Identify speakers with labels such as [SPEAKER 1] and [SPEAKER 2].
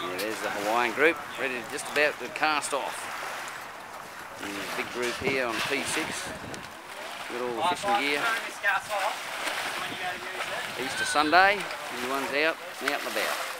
[SPEAKER 1] Yeah, there's the Hawaiian group, ready to just about to cast off. And there's a big group here on P6. Got all the fishing gear. Easter Sunday, everyone's out and about.